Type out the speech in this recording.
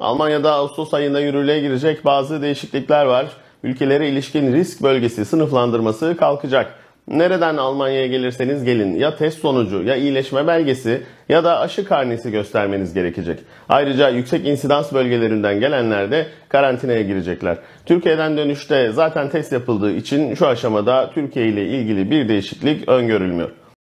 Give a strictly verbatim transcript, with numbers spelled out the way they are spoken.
Almanya'da Ağustos ayında yürürlüğe girecek bazı değişiklikler var. Ülkelere ilişkin risk bölgesi sınıflandırması kalkacak. Nereden Almanya'ya gelirseniz gelin ya test sonucu ya iyileşme belgesi ya da aşı karnesi göstermeniz gerekecek. Ayrıca yüksek insidans bölgelerinden gelenler de karantinaya girecekler. Türkiye'den dönüşte zaten test yapıldığı için şu aşamada Türkiye ile ilgili bir değişiklik öngörülmüyor.